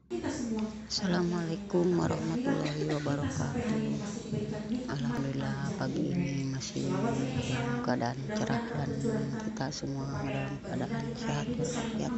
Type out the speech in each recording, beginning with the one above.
Assalamualaikum warahmatullahi wabarakatuh. Alhamdulillah pagi ini masih dalam keadaan cerah dan kita semua dalam keadaan sehat walafiat.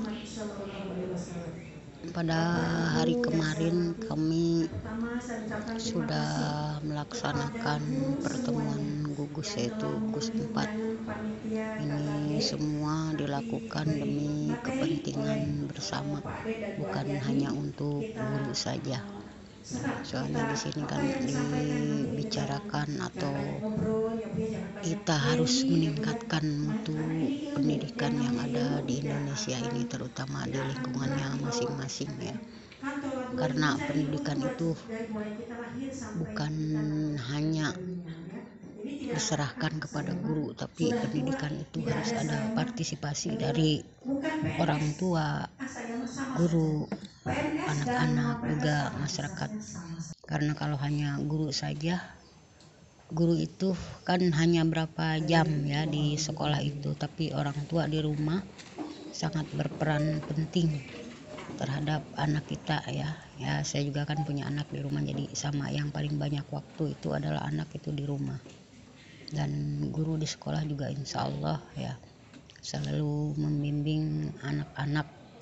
Pada hari kemarin kami sudah melaksanakan pertemuan gugus, yaitu gugus 4. Ini semua dilakukan demi kepentingan bersama, bukan hanya untuk guru saja. Soalnya di sini kan dibicarakan atau kita harus meningkatkan mutu pendidikan yang ada di Indonesia ini, terutama di lingkungannya masing-masing ya. Karena pendidikan itu bukan hanya diserahkan kepada guru, tapi pendidikan itu harus ada partisipasi dari orang tua, guru, anak-anak, juga masyarakat. Karena kalau hanya guru saja, guru itu kan hanya berapa jam ya di sekolah itu, tapi orang tua di rumah sangat berperan penting terhadap anak kita ya. Ya, saya juga kan punya anak di rumah, jadi sama yang paling banyak waktu itu adalah anak itu di rumah. Dan guru di sekolah juga insya Allah ya selalu membimbing anak-anak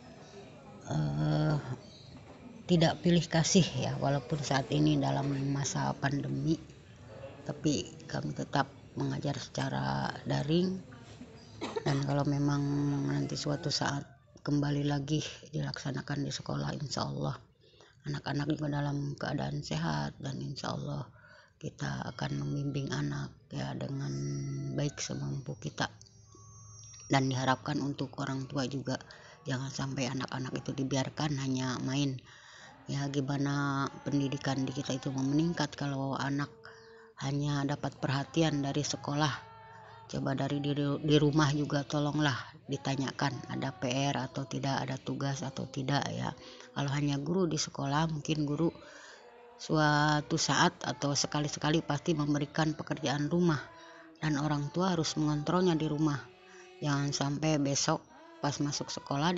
tidak pilih kasih ya, walaupun saat ini dalam masa pandemi, tapi kami tetap mengajar secara daring. Dan kalau memang nanti suatu saat kembali lagi dilaksanakan di sekolah, insya Allah anak-anak juga dalam keadaan sehat, dan insya Allah kita akan membimbing anak ya dengan baik semampu kita. Dan diharapkan untuk orang tua juga jangan sampai anak-anak itu dibiarkan hanya main ya. Gimana pendidikan di kita itu meningkat kalau anak hanya dapat perhatian dari sekolah? Coba dari di rumah juga tolonglah ditanyakan ada PR atau tidak, ada tugas atau tidak ya. Kalau hanya guru di sekolah, mungkin guru suatu saat atau sekali-sekali pasti memberikan pekerjaan rumah, dan orang tua harus mengontrolnya di rumah. Jangan sampai besok pas masuk sekolah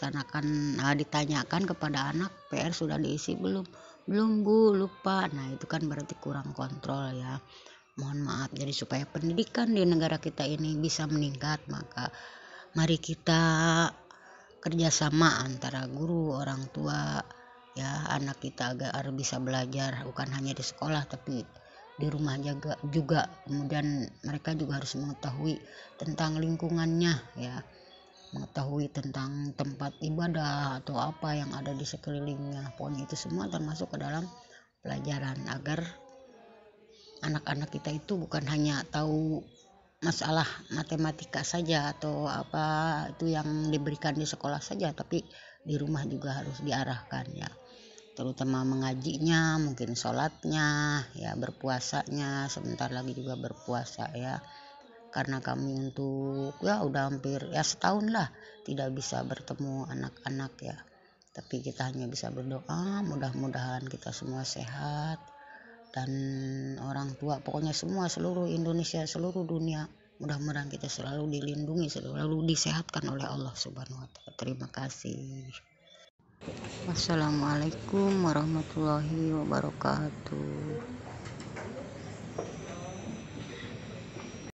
ditanyakan kepada anak, PR sudah diisi belum bu, lupa. Nah itu kan berarti kurang kontrol ya. Mohon maaf. Jadi supaya pendidikan di negara kita ini bisa meningkat, maka mari kita kerjasama antara guru, orang tua ya, anak kita agar bisa belajar bukan hanya di sekolah tapi di rumah juga. Kemudian mereka juga harus mengetahui tentang lingkungannya ya, mengetahui tentang tempat ibadah atau apa yang ada di sekelilingnya. Pokoknya itu semua termasuk ke dalam pelajaran, agar anak-anak kita itu bukan hanya tahu masalah matematika saja atau apa itu yang diberikan di sekolah saja, tapi di rumah juga harus diarahkan ya, terutama mengajinya, mungkin sholatnya ya, berpuasanya, sebentar lagi juga berpuasa ya. Karena kami untuk ya udah hampir ya setahun lah tidak bisa bertemu anak-anak ya, tapi kita hanya bisa berdoa mudah-mudahan kita semua sehat, dan orang tua, pokoknya semua seluruh Indonesia, seluruh dunia, mudah-mudahan kita selalu dilindungi, selalu disehatkan oleh Allah Subhanahu wa Ta'ala. Terima kasih. Wassalamualaikum warahmatullahi wabarakatuh.